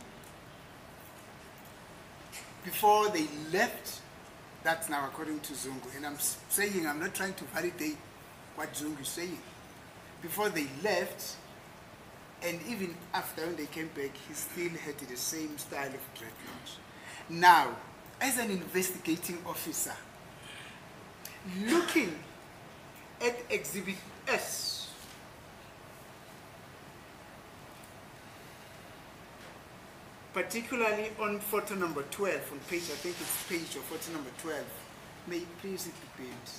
Before they left, that's now according to Zungu, and I'm saying, I'm not trying to validate what Zungu is saying. Before they left, and even after when they came back, he still had the same style of dreadlocks. Now, as an investigating officer, looking at Exhibit S, particularly on photo number 12, on page, I think it's page or photo number 12, may you please it depends.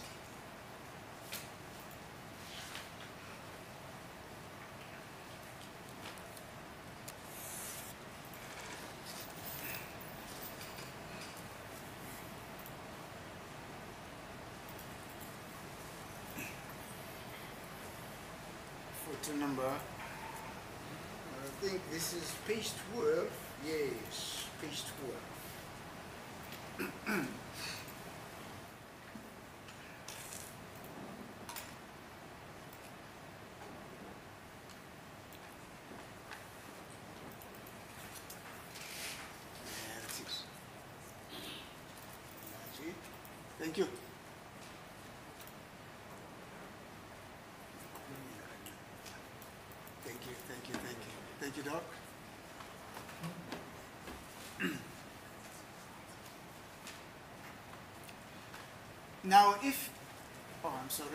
Photo number, I think this is page 12, yes, page 12. Thank you. Thank you, Doc. Now, if, oh, I'm sorry.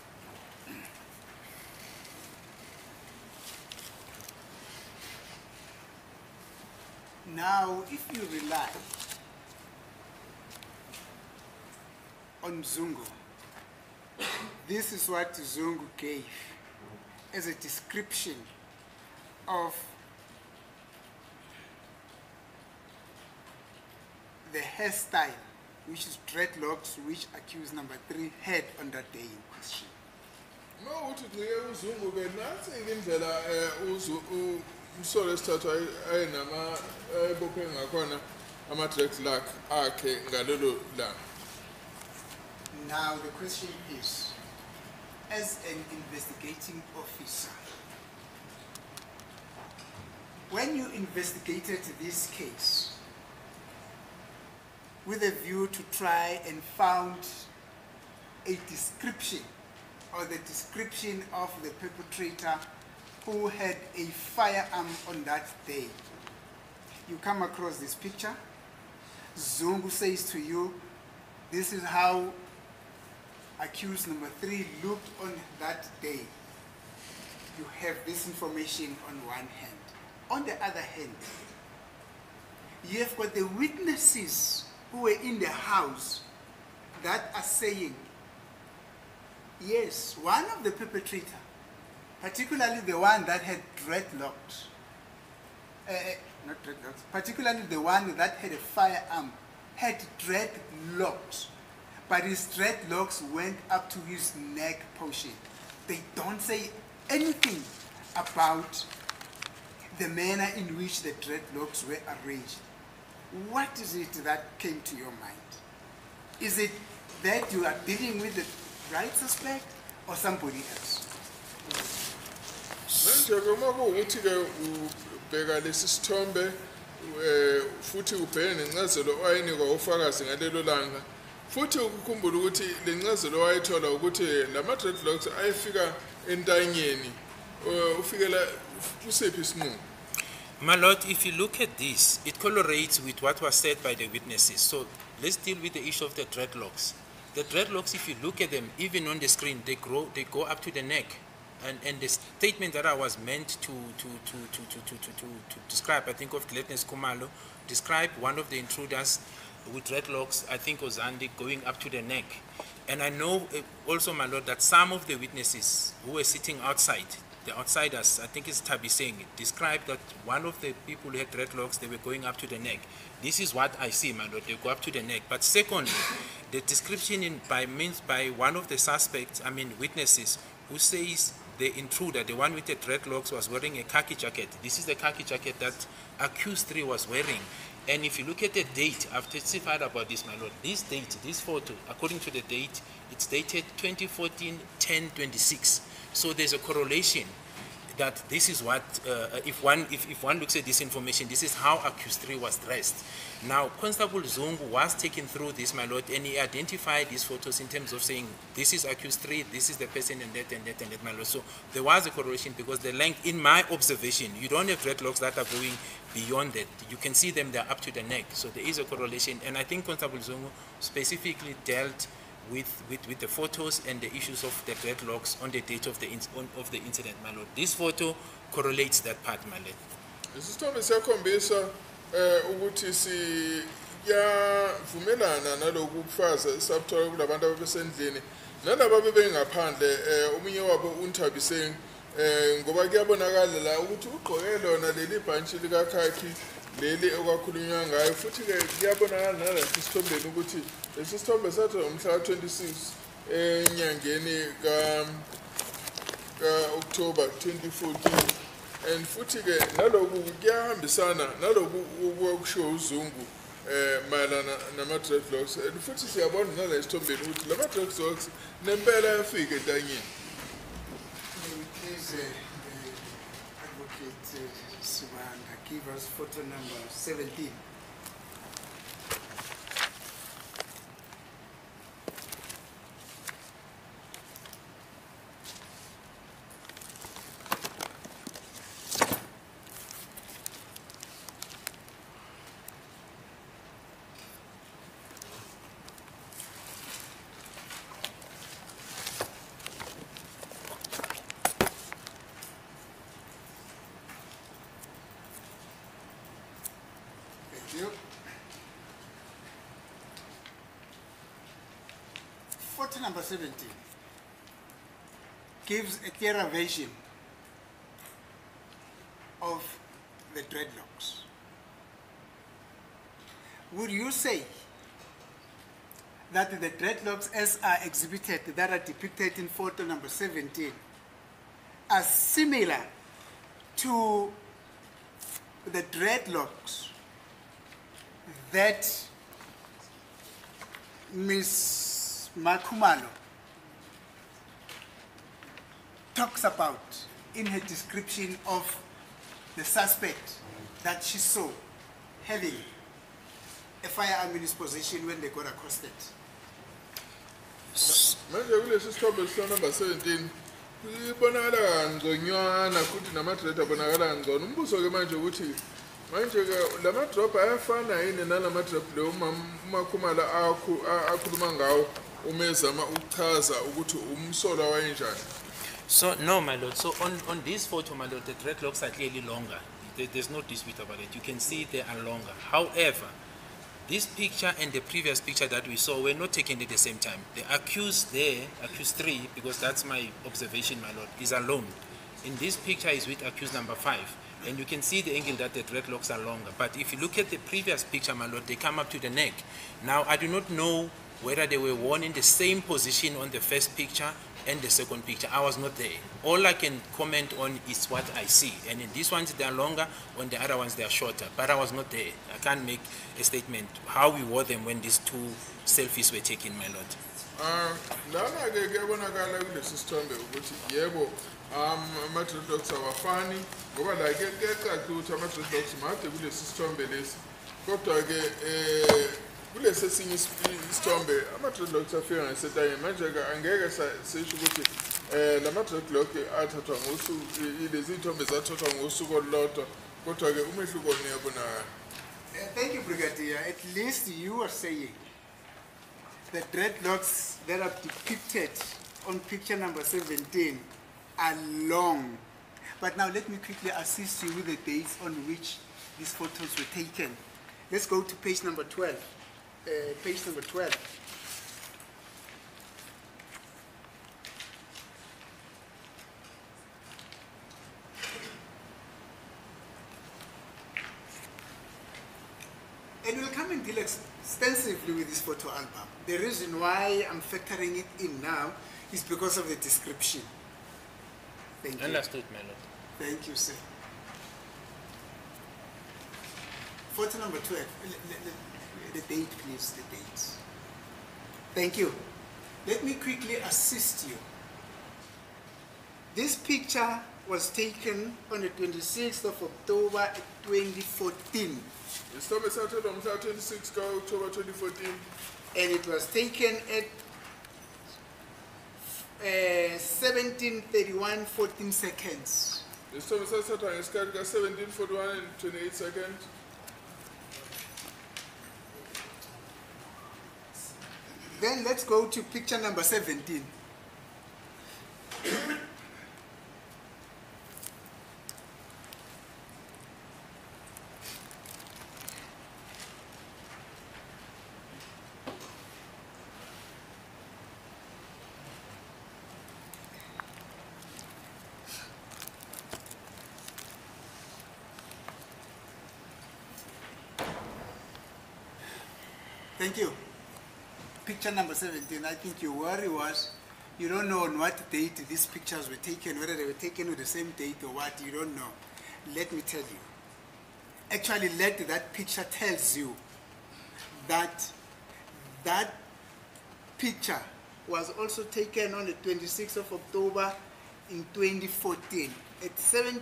Now, if you rely on Zungu, this is what Zungu gave as a description of the hairstyle, which is dreadlocks, which accused number 3 had on that day in question. No, uthi ke uZungu ke nathi indlela umsolo esithathu ayinama ebophe ngakhona ama-dreadlock akhe ngalelo langa. Now the question is, as an investigating officer, when you investigated this case with a view to try and found a description or the description of the perpetrator who had a firearm on that day, you come across this picture. Zungu says to you, this is how accused number 3 looked on that day. You have this information on one hand. On the other hand, you have got the witnesses who were in the house that are saying, yes, one of the perpetrators, particularly the one that had dreadlocks, not dreadlocks, particularly the one that had a firearm, had dreadlocks, but his dreadlocks went up to his neck portion. They don't say anything about the manner in which the dreadlocks were arranged. What is it that came to your mind? Is it that you are dealing with the right suspect or somebody else? Manje uma kuwukuthi ke ubheka lesi sithombe futhi ubheke nencazelo owayinikwa ufakazi ngalelo langa futhi ukukhumbula ukuthi lencazelo owayithola ukuthi lama dreadlocks ayefika entanyeni ufikela kusephi isinqumo. My Lord, if you look at this, it correlates with what was said by the witnesses. So let's deal with the issue of the dreadlocks. The dreadlocks, if you look at them, even on the screen, they go up to the neck. And the statement that I was meant to describe, I think of Gladness Kumalo, described one of the intruders with dreadlocks, I think Ozandi, going up to the neck. And I know also, my Lord, that some of the witnesses who were sitting outside, the outsiders, I think it's Tabi saying it, described that one of the people who had dreadlocks, they were going up to the neck. This is what I see, my Lord, they go up to the neck. But secondly, the description by one of the suspects, witnesses, who says the intruder, the one with the dreadlocks, was wearing a khaki jacket. This is the khaki jacket that accused 3 was wearing. And if you look at the date, I've testified about this, my Lord. This date, this photo, according to the date, it's dated 2014-10-26. So there's a correlation that this is what, if one looks at this information, this is how accused 3 was dressed. Now, Constable Zungu was taken through this, my Lord, and he identified these photos in terms of saying, this is accused 3, this is the person, and that, and that, and that, my Lord. So there was a correlation because the length, in my observation, you don't have dreadlocks that are going beyond that. You can see them, they're up to the neck. So there is a correlation. And I think Constable Zungu specifically dealt with the photos and the issues of the dreadlocks on the date of the incident, my Lord. This photo correlates that part, my Lord. Isithombe siyakhombisa ukuthi siyavumelana naloku kufaza sabuthola kulabantu ababesendlini nalabo bebengaphandle omunye wabo uNthabiseng ngoba kuyabonakala la ukuthi ugqoke lona leli bhantshi likakhakhi leli okwakhulunywa ngayo futhi ke kuyabonakala nalesi sithombeni ukuthi lesi sithombe sathi umhla 26 enyangeni ka October 2014 and futhi ke naloku kuyahambisana naloku okusho uZungu mayelana nama dreadlocks and futhi siyabona nalesi sithombeni ukuthi lama dreadlocks nempela yafika entanyeni. Please, Advocate Subanda, give us photo number 17. Photo number 17 gives a clearer version of the dreadlocks. Would you say that the dreadlocks as are exhibited, that are depicted in photo number 17, are similar to the dreadlocks that Miss Makhumalo talks about in her description of the suspect that she saw having a firearm in his possession when they got accosted. manje kulesi sithombe number 17 ibonakala kangconywana futhi namathreat abonakala kangcono. Umbuzo ke manje ukuthi manje ke lamadrop ayafana yini nalamadrop lo uMakhumalo akhuluma ngawo umezama ukuchaza ukuthi umsola wayenjani? So, no, my lord. So, on this photo, my lord, the dreadlocks are clearly longer. There's no dispute about it. You can see they are longer. However, this picture and the previous picture that we saw were not taken at the same time. The accused there, accused 3, because that's my observation, my lord, is alone. In this picture is with accused number 5. And you can see the angle that the dreadlocks are longer. But if you look at the previous picture, my lord, they come up to the neck. Now, I do not know whether they were worn in the same position on the first picture and the second picture. I was not there. All I can comment on is what I see. And in these ones, they are longer. On the other ones, they are shorter. But I was not there. I can't make a statement how we wore them when these 2 selfies were taken, my lord. Lana ke kuyabonakala kulesi sithombe ukuthi yebo ama-dreadlocks awafani ngoba la ke kuyacaca ukuthi ama-dreadlocks made kulesi sithombe lesi. Kodwa ke kulesi esinye isithombe ama-dreadlocks afika ngasetayeni. Manje ke angeke sisho ukuthi lama-dreadlock athathwa ngosuku, lezi iy'thombe zathathwa ngosuku olulodwa, kodwa ke umehluko uyabonakala. Thank you, Brigadier. At least you are saying the dreadlocks that are depicted on picture number 17 are long. But now let me quickly assist you with the dates on which these photos were taken. Let's go to page number 12. Page number 12. And we'll come and deal extensively with this photo album. The reason why I'm factoring it in now is because of the description. Thank you. Understood, my lord. Thank you, sir. Photo number 12. The date, please, the date. Thank you. Let me quickly assist you. This picture was taken on the 26th of October 2014. Isithombe sathathwa ngomhla 26 ka-October 2014. And it was taken at 17:31:14 seconds. Isithombe sathathwa ngesikhathi ka-17:41 and 28 seconds. Then let's go to picture number 17. Thank you. Picture number 17, I think your worry was you don't know on what date these pictures were taken, whether they were taken on the same date or what, you don't know. Let me tell you. Actually, that picture tells you that that picture was also taken on the 26th of October in 2014 at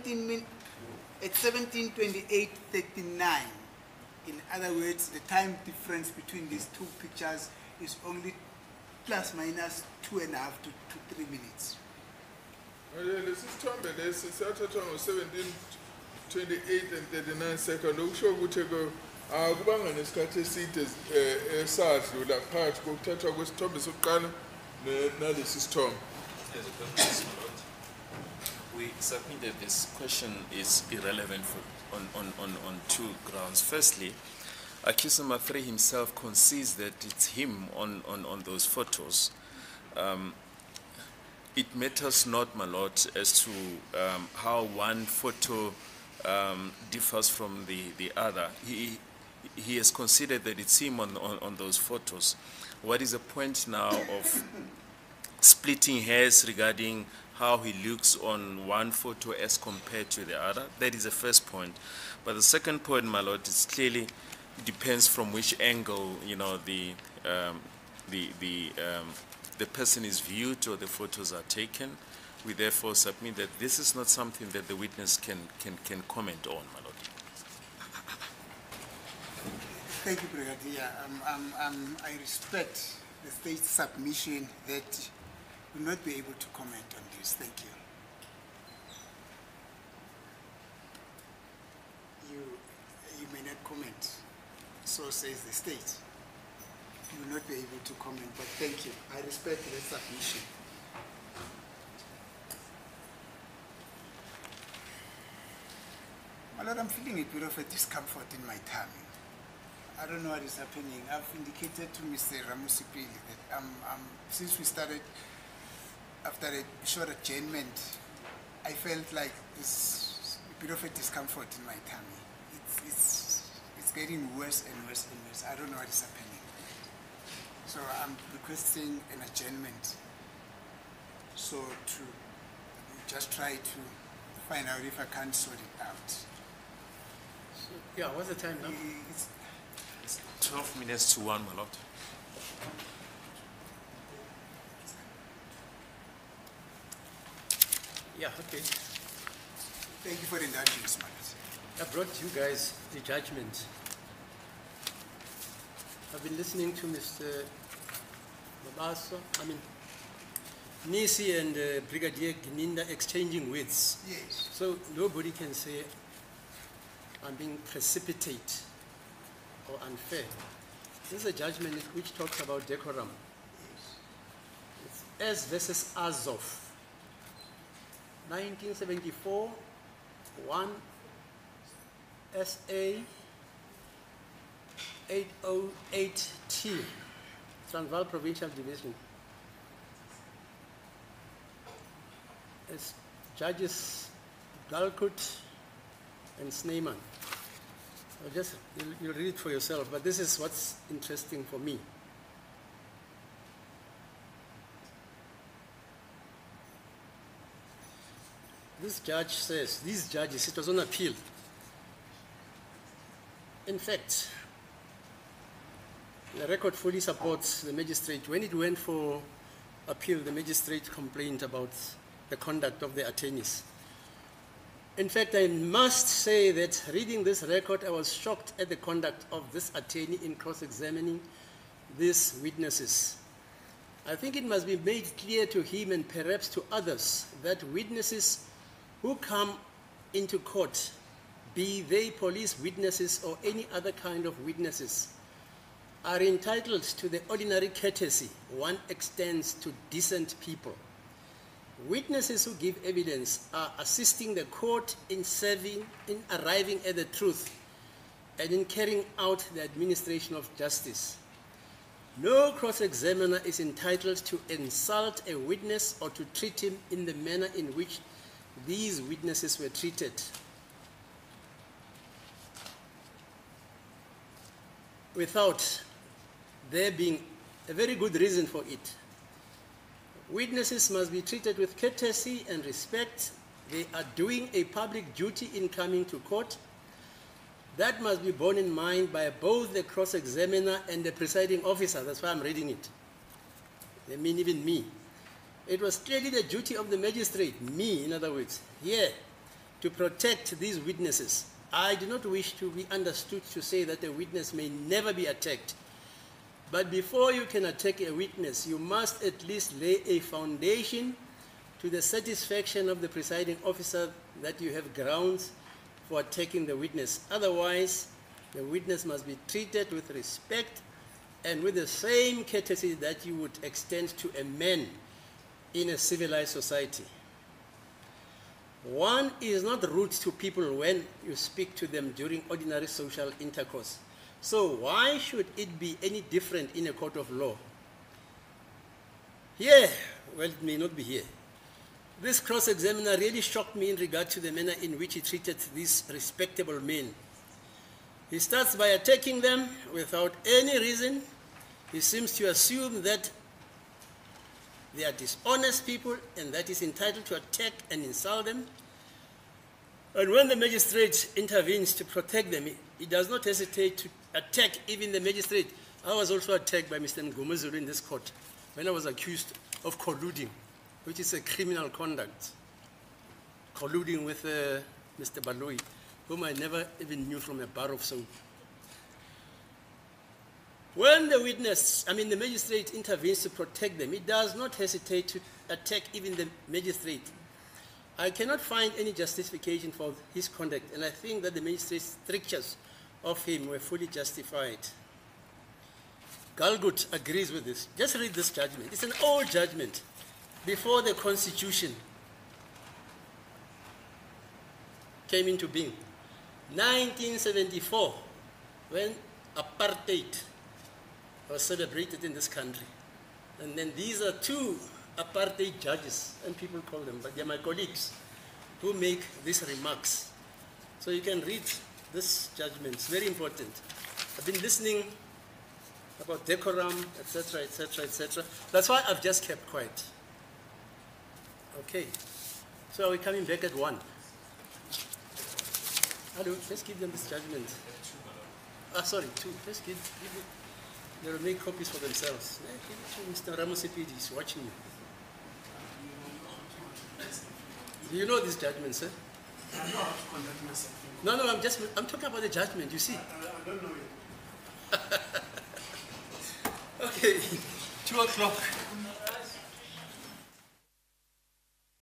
17:28:39. In other words, the time difference between these 2 pictures is only plus minus 2.5 to 3 minutes. Lesi sithombe lesi sathathwa ngo-17:28 and 39 seconds. Okusho ukuthi akubanga nesikhathi eside esadlula phakathi kokuthathwa kwesithombe sokuqala nalesi sithombe. We submitted this question is irrelevant on 2 grounds. Firstly, accused number 3 himself concedes that it's him on those photos. It matters not, my lord, as to how one photo differs from the other. He has considered that it's him on those photos. What is the point now of splitting hairs regarding how he looks on one photo as compared to the other? That is the first point. But the second point, my lord, is clearly depends from which angle, you know, the the person is viewed or the photos are taken. We therefore submit that this is not something that the witness can comment on, my lord. Thank you, Brigadier. I respect the state's submission that will not be able to comment on this. Thank you. You may not comment. So says the state. You will not be able to comment, but thank you. I respect the submission. My lord, I'm feeling a bit of a discomfort in my tummy. I don't know what is happening. I've indicated to Mr. Ramusipili that since we started after a short adjournment, I felt like this a bit of a discomfort in my tummy. It's getting worse and worse and worse. I don't know what is happening. So I'm requesting an adjournment. So to just try to find out if I can't sort it out. So, yeah, what's the time now? It's 12 minutes to 1, my lord. Yeah, okay. Thank you for the indulgence, my lord. I brought you guys the judgment. I've been listening to Mr. Mabaso, Nisi and Brigadier Gninda exchanging words. Yes. So nobody can say I'm being precipitate or unfair. This is a judgment which talks about decorum. Yes. It's S versus Azov. 1974, 1 SA 808T, Transvaal Provincial Division. It's Judges Galkut and Snyman. You'll read it for yourself, but this is what's interesting for me. This judge says, these judges, it was on appeal. In fact, the record fully supports the magistrate. When it went for appeal, the magistrate complained about the conduct of the attorneys. In fact, I must say that reading this record, I was shocked at the conduct of this attorney in cross-examining these witnesses. I think it must be made clear to him and perhaps to others that witnesses who come into court, be they police witnesses or any other kind of witnesses, are entitled to the ordinary courtesy one extends to decent people. Witnesses who give evidence are assisting the court in arriving at the truth and in carrying out the administration of justice. No cross-examiner is entitled to insult a witness or to treat him in the manner in which these witnesses were treated. Without there being a very good reason for it. Witnesses must be treated with courtesy and respect. They are doing a public duty in coming to court. That must be borne in mind by both the cross-examiner and the presiding officer. That's why I'm reading it. I mean, even me. It was clearly the duty of the magistrate, me in other words, here, to protect these witnesses. I do not wish to be understood to say that a witness may never be attacked. But before you can attack a witness, you must at least lay a foundation to the satisfaction of the presiding officer that you have grounds for attacking the witness. Otherwise, the witness must be treated with respect and with the same courtesy that you would extend to a man in a civilized society. One is not rude to people when you speak to them during ordinary social intercourse. So why should it be any different in a court of law? Here, well, it may not be here. This cross-examiner really shocked me in regard to the manner in which he treated these respectable men. He starts by attacking them without any reason. He seems to assume that they are dishonest people and that he's entitled to attack and insult them. And when the magistrate intervenes to protect them, he does not hesitate to attack even the magistrate I was also attacked by Mr. Ngomezulu in this court when I was accused of colluding, which is a criminal conduct. Colluding with Mr. Baloyi, whom I never even knew from a bar of soap. When the the magistrate intervenes to protect them, he does not hesitate to attack even the magistrate. I cannot find any justification for his conduct, and I think that the magistrate's strictures of him were fully justified. Galgut agrees with this. Just read this judgment. It's an old judgment before the Constitution came into being. 1974, when apartheid was celebrated in this country. And then these are two apartheid judges, and people call them, but they're my colleagues, who make these remarks. So you can read this judgment. It's very important. I've been listening about decorum, etc., etc., etc. That's why I've just kept quiet. Okay. So are we coming back at 1? Hello, let's give them this judgment. Sorry, 2. Let's give it. They'll make copies for themselves. Give it to Mr. Ramosepidi, he's watching you. Do you know this judgment, sir? I know how to conduct myself. No, I'm talking about the judgment, you see. I don't know it. Okay, 2 o'clock.